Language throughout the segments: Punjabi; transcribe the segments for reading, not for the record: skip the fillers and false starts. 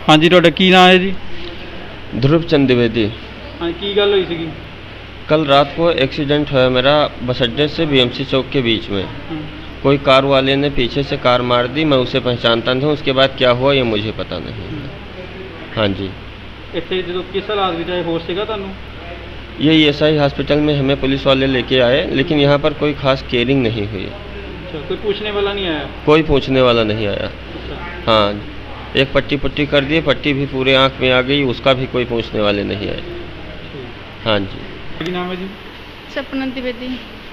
हाँ जी, तुहाडा की नाम है जी? ध्रुव चंद द्विवेदी। हाँ, की गल हुई सी? कल रात को एक्सीडेंट हुआ मेरा बस अड्डे से बीएमसी चौक के बीच में। कोई कार वाले ने पीछे से कार मार दी, मैं उसे पहचानता नहीं हूँ। उसके बाद क्या हुआ ये मुझे पता नहीं है। हाँ जी। ਇੱਥੇ ਜਦੋਂ किस हालात में आए होश सीगा तुहानू? ये ईएसआई हॉस्पिटल में हमें पुलिस वाले लेके आए, लेकिन यहाँ पर कोई खास केयरिंग नहीं हुई। अच्छा, कोई पूछने वाला नहीं आया? कोई पूछने वाला नहीं आया। अच्छा। हाँ, एक पट्टी पुट्टी कर दी, पट्टी भी पूरे आँख में आ गई, उसका भी कोई पूछने वाले नहीं आए। हाँ जी। ਕੀ ਨਾਮ ਹੈ ਜੀ? सपना द्विवेदी।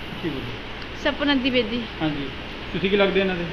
सपना द्विवेदी। हाँ जी, ਤੁਸੀਂ ਕੀ ਲੱਗਦੇ ਇਹਨਾਂ ਦੇ?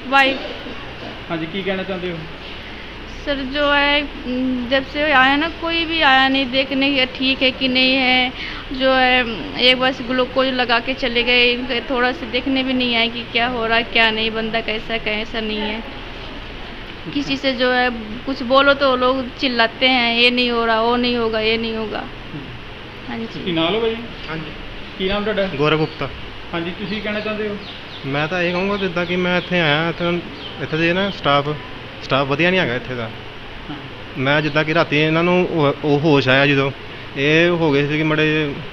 वाइफ। हाँ जी, की कहना चाहते हो? सर जो है जब से आया ना कोई भी आया नहीं देखने की ठीक है कि नहीं है। जो है एक बस ग्लूकोज लगा के चले गए, इनका थोड़ा सा देखने भी नहीं आया कि क्या हो रहा है क्या नहीं, बंदा कैसा नहीं है। किसी से जो है कुछ बोलो तो लोग चिल्लाते हैं, ये नहीं हो रहा, वो नहीं होगा, ये नहीं होगा। हाँ जी। ਕੀ ਨਾਮ ਲੋ ਭਾਈ? हाँ जी, ਕੀ ਨਾਮ ਤੁਹਾਡਾ? गौरव गुप्ता। हाँ जी, ਤੁਸੀਂ ਕਹਿਣਾ ਚਾਹੁੰਦੇ ਹੋ? मैं तो ये कहूँगा जिदा कि मैं इतने आया इतने ਦੇ ਨਾ ਸਟਾਫ ਵਧੀਆ ਨਹੀਂ ਹੈਗਾ ਇੱਥੇ ਦਾ। ਮੈਂ ਜਿੱਦਾਂ ਕਿ ਰਾਤੀ ਇਹਨਾਂ ਨੂੰ ਉਹ ਹੋਸ਼ ਆਇਆ ਜਦੋਂ ਇਹ ਹੋ ਗਏ ਸੀ ਕਿ ਮੜੇ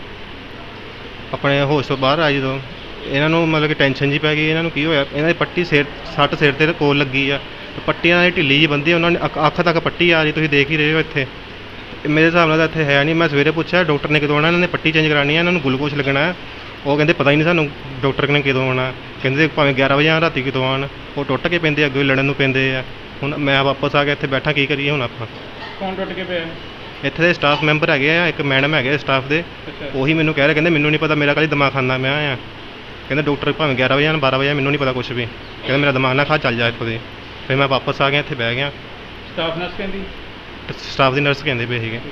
ਆਪਣੇ ਹੋਸ਼ ਤੋਂ ਬਾਹਰ ਆਏ ਜਦੋਂ ਇਹਨਾਂ ਨੂੰ ਮਤਲਬ ਕਿ ਟੈਨਸ਼ਨ ਜੀ ਪੈ ਗਈ। ਇਹਨਾਂ ਨੂੰ ਕੀ ਹੋਇਆ, ਇਹਨਾਂ ਦੀ ਪੱਟੀ ਸੱਟ ਸਿਰ ਤੇ ਕੋਲ ਲੱਗੀ ਆ, ਪੱਟੀਆਂ ਦੀ ਢਿੱਲੀ ਜੀ ਬੰਦੀ, ਉਹਨਾਂ ਨੇ ਅੱਖ ਤੱਕ ਪੱਟੀ ਆ ਰਹੀ, ਤੁਸੀਂ ਦੇਖ ਹੀ ਰਹੇ ਹੋ ਇੱਥੇ। ਮੇਰੇ ਹਿਸਾਬ ਨਾਲ ਤਾਂ ਇੱਥੇ ਹੈ ਨਹੀਂ। ਮੈਂ ਸਵੇਰੇ ਪੁੱਛਿਆ ਡਾਕਟਰ ਨੇ ਕਦੋਂ ਆਉਣਾ, ਇਹਨਾਂ ਨੇ ਪੱਟੀ ਚੇਂਜ ਕਰਾਉਣੀ ਹੈ, ਇਹਨਾਂ ਨੂੰ ਗਲੂਕੋਜ਼ ਲੱਗਣਾ। ਉਹ ਕਹਿੰਦੇ ਪਤਾ ਹੀ ਨਹੀਂ ਸਾਨੂੰ ਡਾਕਟਰ ਨੇ ਕਦੋਂ ਆਉਣਾ, ਕਹਿੰਦੇ ਭਾਵੇਂ 11 ਵਜੇ ਆਉਣ ਰਾਤੀ ਕਦੋਂ ਆਉਣ। ਉਹ ਟੁੱਟ ਕੇ ਪੈਂਦੇ, ਅੱਗੇ ਲੜਨ ਨੂੰ ਪੈਂਦੇ ਆ। ਹੁਣ ਮੈਂ ਵਾਪਸ ਆ ਗਿਆ ਇੱਥੇ ਬੈਠਾ, ਕੀ ਕਰੀਏ ਹੁਣ ਆਪਾਂ? ਕੌਣ ਟੁੱਟ ਕੇ ਪਿਆ? ਇੱਥੇ ਦੇ ਸਟਾਫ ਮੈਂਬਰ ਹੈਗੇ ਆ, ਇੱਕ ਮੈਡਮ ਹੈਗੇ ਸਟਾਫ ਦੇ, ਉਹੀ ਮੈਨੂੰ ਕਹਿ ਰਹੇ, ਕਹਿੰਦੇ ਮੈਨੂੰ ਨਹੀਂ ਪਤਾ, ਮੇਰਾ ਕਾਹਲੀ ਦਿਮਾਗ ਖਾਂਦਾ ਮੈਂ ਆ। ਕਹਿੰਦੇ ਡਾਕਟਰ ਭਾਵੇਂ 11 ਵਜੇ ਆਉਣ 12 ਵਜੇ, ਮੈਨੂੰ ਨਹੀਂ ਪਤਾ ਕੁਛ ਵੀ। ਕਹਿੰਦੇ ਮੇਰਾ ਦਿਮਾਗ ਨਾ ਖਾ, ਚੱਲ ਜਾ ਇੱਥੋਂ ਦੀ। ਫਿਰ ਮੈਂ ਵਾਪਸ ਆ ਗਿਆ, ਇੱਥੇ ਬਹਿ ਗਿਆ। ਸਟਾਫ ਨਰਸ ਕਹਿੰਦੀ? ਸਟਾਫ ਦੀ ਨਰਸ ਕਹਿੰਦੇ ਪਏ ਸੀਗੇ।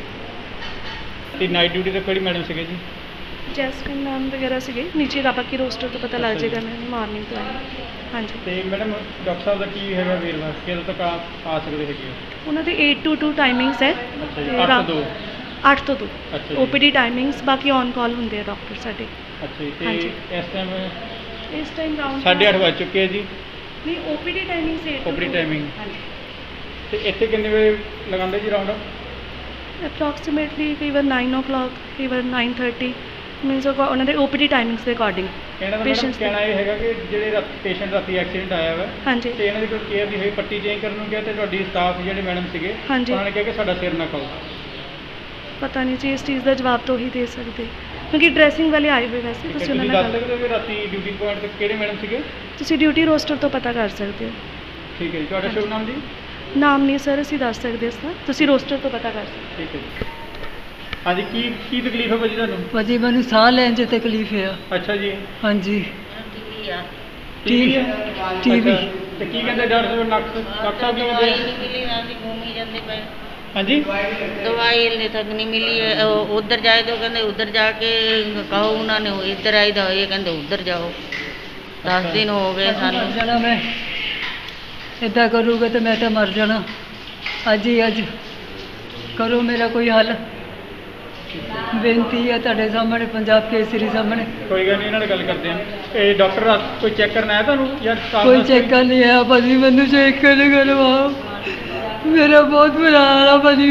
ਤੇ ਨਾਈਟ ਡਿਊਟੀ ਤੇ ਕਿਹੜੀ ਮੈਡਮ ਸੀਗੇ ਜੀ? ਜੈਸਮਿਨ ਮੈਮ ਵਗੈरह ਸੀਗੇ ਨੀਚੇ, ਬਾਕੀ ਰੋਸਟਰ ਤੋਂ ਪਤਾ ਲੱਗ ਜਾਏਗਾ। ਮੈਂ ਮਾਰਨਿੰਗ ਤੋਂ ਆਈ। ਹਾਂਜੀ। ਤੇ ਮੈਡਮ ਡਾਕਟਰ ਸਾਹਿਬ ਦਾ ਕੀ ਹੈਗਾ ਵੇਰਵਾ, ਕਿਦੋਂ ਤੱਕ ਆ ਸਕਦੇ ਹੈਗੇ? ਉਹਨਾਂ ਦੇ 8 to 2 ਟਾਈਮਿੰਗਸ ਹੈ। ਅੱਛਾ ਜੀ, 8 ਤੋਂ 2? 8 ਤੋਂ 2 ਅੱਛਾ। ਓਪੀਡੀ ਟਾਈਮਿੰਗਸ, ਬਾਕੀ ਔਨ ਕਾਲ ਹੁੰਦੇ ਆ ਡਾਕਟਰ ਸਾਡੇ। ਅੱਛਾ ਜੀ। ਹਾਂਜੀ। ਤੇ ਇਸ ਟਾਈਮ ਰਾਉਂਡ 8:30 ਵੱਜ ਚੁੱਕੇ ਆ ਜੀ। ਨਹੀਂ, ਓਪੀਡੀ ਟਾਈਮਿੰਗਸ 8 ਓਪੀਡੀ ਟਾਈਮਿੰਗ। ਹਾਂਜੀ। ਤੇ ਇੱਥੇ ਕਿੰਨੇ ਵਜੇ ਲਗਾਉਂਦੇ ਜੀ ਰਾਉਂਡ? ਅਪਰੋਕਸੀਮੇਟਲੀ ਕਈ ਵਾਰ 9 o'clock, ਕਈ ਵਾਰ 9:30, ਮੀਨਸ ਉਹਨਾਂ ਦੇ ਓਪੀਡੀ ਟਾਈਮਿੰਗਸ ਦੇ ਅਕੋਰਡਿੰਗ। ਇਹਨਾਂ ਦਾ ਮੈਡਮ ਕਹਿਣਾ ਇਹ ਹੈਗਾ ਕਿ ਜਿਹੜੇ ਪੇਸ਼ੈਂਟ ਰਾਤੀ ਐਕਸੀਡੈਂਟ ਆਇਆ ਵਾ, ਹਾਂਜੀ, ਤੇ ਇਹਨਾਂ ਦੀ ਕੋਈ ਕੇਅਰ ਨਹੀਂ ਹੋਈ, ਪੱਟੀ ਚੇਂਜ ਕਰਨ ਨੂੰ ਕਿਹਾ, ਤੇ ਤੁਹਾਡੀ ਸਟਾਫ ਜਿਹੜੇ ਮੈਡਮ ਸੀਗੇ ਉਹਨਾਂ ਨੇ ਕਿਹਾ ਕਿ ਸਾਡਾ ਸਿਰ ਨਾ ਖਾਓ। ਪਤਾ ਨਹੀਂ ਜੀ, ਇਸ ਚੀਜ਼ ਦਾ ਜਵਾਬ ਤਾਂ ਉਹੀ ਦੇ ਸਕਦੇ, ਕਿਉਂਕਿ ਡਰੈਸਿੰਗ ਵਾਲੇ ਆਏ ਹੋਏ। ਵੈਸੇ ਤੁਸੀਂ ਉਹਨਾਂ ਨਾਲ ਦੱਸ ਸਕਦੇ ਹੋ ਕਿ ਰਾਤੀ ਡਿਊਟੀ ਪੁਆਇੰਟ ਤੇ ਕਿਹੜੇ ਮੈਡਮ ਸੀਗੇ? ਤੁਸੀਂ ਡਿਊਟੀ ਰੋਸਟਰ ਤੋਂ ਪਤਾ ਕਰ ਸਕਦੇ ਹੋ। ਠੀਕ ਹੈ ਜੀ। ਤੁਹਾਡਾ ਸ਼ੁਭ ਨਾਮ ਜੀ? ਨਾਮ ਨਹੀਂ ਸਰ ਅਸੀਂ ਦੱਸ ਸਕਦੇ ਇਸ ਤਰ੍ਹਾਂ, ਤੁਸੀਂ ਰੋਸਟਰ ਤੋਂ ਪਤਾ ਕਰ ਸਕਦੇ। ਠੀਕ ਹੈ ਜੀ। हाँ जी, की तकलीफ है भाजी तुहानू? भाजी मैं साह लैन च तकलीफ है। अच्छा जी। हाँ जी। TV TV. ते की कहंदे डॉक्टर साहब की कहंदे? घूमी जाते पे। हाँ जी। दवाई हले तक नहीं मिली है। उधर जाए तो कहते उधर जाके कहो उन्होंने, इधर आई तो ये कहते उधर जाओ। 10 दिन हो गए सानू। जाना मैं इदा करूँगा तो मैं तो मर जाना। अज ही अज करो मेरा कोई हल, बेनती है तुहाडे सामने, पंजाब केसरी सामने। कोई गल नहीं, इन्हां नाल गल करते हैं। डॉक्टर कोई चेक करना है तुहानू या कोई चेक नहीं है भाजी, मैनू चेक करवाओ, मेरा बहुत बुरा हाल है भाजी।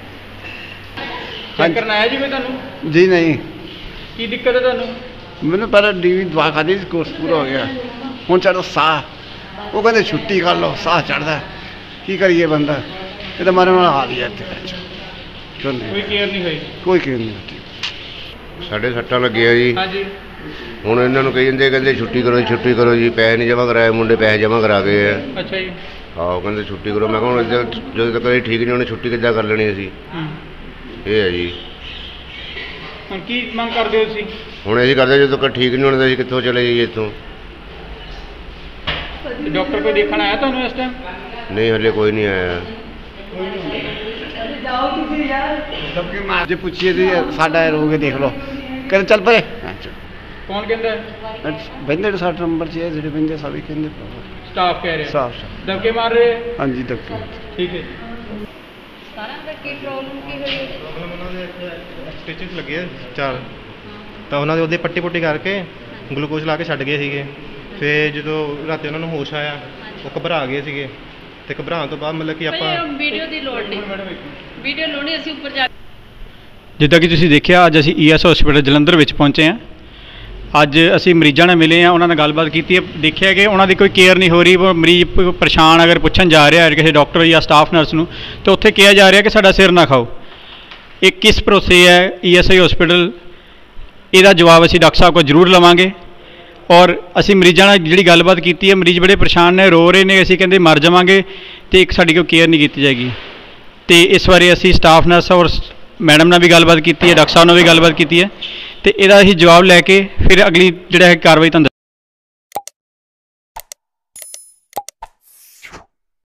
चेक करना है जी मैं तुहानू? जी नहीं। की दिक्कत है तुहानू? मैंने पहले डीवी दवा खाधी, कोर्स पूरा हो गया, हुण चढ़ो साह, वो कहते छुट्टी कर लो, साह चढ़ता है, की करिए बंदा, ये तो मारे वाला हाल ही है इत्थे। कोई केयर नहीं हुई? कोई केयर नहीं होती। साढ़े सट्टा लगे जी। हाँ जी। ਹੁਣ ਇਹਨਾਂ ਨੂੰ ਕਹੀ ਜਾਂਦੇ, ਕਹਿੰਦੇ ਛੁੱਟੀ ਕਰੋ ਜੀ, ਪੈਸੇ ਨਹੀਂ ਜਮ੍ਹਾਂ ਕਰਾਏ, ਮੁੰਡੇ ਪੈਸੇ ਜਮ੍ਹਾਂ ਕਰਾ ਗਏ ਆ। ਅੱਛਾ ਜੀ। ਹਾਂ, ਉਹ ਕਹਿੰਦੇ ਛੁੱਟੀ ਕਰੋ। ਮੈਂ ਕਿਹਾ ਹੁਣ ਜਦੋਂ ਤੱਕ ਇਹ ਠੀਕ ਨਹੀਂ ਹੋਣੀ, ਛੁੱਟੀ ਕਿੱਦਾਂ ਕਰ ਲੈਣੀ ਅਸੀਂ? ਇਹ ਹੈ ਜੀ। ਹੁਣ ਕੀ ਮੰਗ ਕਰਦੇ ਹੋ ਤੁਸੀਂ? ਹੁਣ ਅਸੀਂ ਕਰਦੇ, ਜਦੋਂ ਤੱਕ ਠੀਕ ਨਹੀਂ ਹੋਣਾ ਅਸੀਂ ਕਿੱਥੋਂ ਚਲੇ ਜਾਈਏ ਇੱਥੋਂ? ਡਾਕਟਰ ਕੋਈ ਦੇਖਣ ਆਇਆ ਤੁਹਾਨੂੰ ਇਸ ਟਾਈਮ? ਨਹੀਂ, ਹਲੇ ਕੋਈ ਨਹੀਂ ਆਇਆ। जे पूछिए तो साडा रोग देख लो, कहते चल परे। कौन कहता है? बंदे 60 नंबर से जो बंदे सभी कहते स्टाफ कह रहे हैं। स्टाफ दबके मार रहे हैं? हाँ जी, दबके। ठीक है। ਸਟਿਚਸ ਲੱਗੇ ਆ 4, ਤਾਂ ਉਹਨਾਂ ਦੇ ਉਹਦੇ ਪੱਟੀ ਪੁੱਟੀ ਕਰਕੇ ਗਲੂਕੋਜ਼ ਲਾ ਕੇ ਛੱਡ ਗਏ ਸੀਗੇ। ਫਿਰ ਜਦੋਂ ਰਾਤੀ ਉਹਨਾਂ ਨੂੰ ਹੋਸ਼ ਆਇਆ, ਉਹ ਘਬਰਾ ਗਏ ਸੀਗੇ, ਤੇ ਘਬਰਾਉਣ ਤੋਂ ਬਾਅਦ ਮਤਲਬ ਕਿ ਆਪਾਂ ਵੀਡੀਓ ਦੀ ਲੋੜ ਨਹੀਂ, ਵੀਡੀਓ ਲੋਣੀ ਅਸੀਂ ਉੱਪਰ ਜਾ। ਜਿੱਦਾਂ ਕਿ ਤੁਸੀਂ ਦੇਖਿਆ ਅੱਜ ਅਸੀਂ ES ਹਸਪੀਟਲ ਜਲੰਧਰ ਵਿੱਚ ਪਹੁੰਚੇ ਹਾਂ। ਅੱਜ ਅਸੀਂ ਮਰੀਜ਼ਾਂ ਨਾਲ ਮਿਲੇ ਹਾਂ, ਉਹਨਾਂ ਨਾਲ ਗੱਲਬਾਤ ਕੀਤੀ ਹੈ। ਦੇਖਿਆ ਕਿ ਉਹਨਾਂ ਦੀ ਕੋਈ ਕੇਅਰ ਨਹੀਂ ਹੋ ਰਹੀ। ਮਰੀਜ਼ ਪਰੇਸ਼ਾਨ ਅਗਰ ਪੁੱਛਣ ਜਾ ਰਿਹਾ ਹੈ ਕਿਸੇ ਡਾਕਟਰ ਜਾਂ ਸਟਾਫ ਨਰਸ ਨੂੰ, ਤਾਂ ਉੱਥੇ ਕਿਹਾ ਜਾ ਰਿਹਾ ਕਿ ਸਾਡਾ ਸਿਰ ਨਾ ਖਾਓ। ਇਹ ਕਿਸ ਭਰੋਸੇ ਹੈ ESI ਹਸਪੀਟਲ? ਇਹਦਾ ਜਵਾਬ ਅਸੀਂ ਡਾਕਟਰ ਸਾਹਿਬ ਕੋਲ ਜ਼ਰੂਰ ਲਵਾਂਗੇ। ਔਰ ਅਸੀਂ ਮਰੀਜ਼ਾਂ ਨਾਲ ਜਿਹੜੀ ਗੱਲਬਾਤ ਕੀਤੀ ਹੈ, ਮਰੀਜ਼ ਬੜੇ ਪਰੇਸ਼ਾਨ ਨੇ, ਰੋ ਰਹੇ ਨੇ। ਅਸੀਂ ਕਹਿੰਦੇ ਮਰ ਜਾਵਾਂਗੇ ਅਤੇ ਇੱਕ ਸਾਡੀ ਕੋਈ ਕੇਅਰ ਨਹੀਂ ਕੀਤੀ ਜਾਏਗੀ। ਅਤੇ ਇਸ ਬਾਰੇ ਅਸੀਂ ਸਟਾਫ ਨਰਸ ਔਰ ਮੈਡਮ ਨਾਲ ਵੀ ਗੱਲਬਾਤ ਕੀਤੀ ਹੈ, ਡਾਕਟਰ ਸਾਹਿਬ ਨਾਲ ਵੀ ਗੱਲਬਾਤ ਕੀਤੀ ਹੈ, ਅਤੇ ਇਹਦਾ ਅਸੀਂ ਜਵਾਬ ਲੈ ਕੇ ਫਿਰ ਅਗਲੀ ਜਿਹੜਾ ਹੈ ਕਾਰਵਾਈ ਤੁਹਾਨੂੰ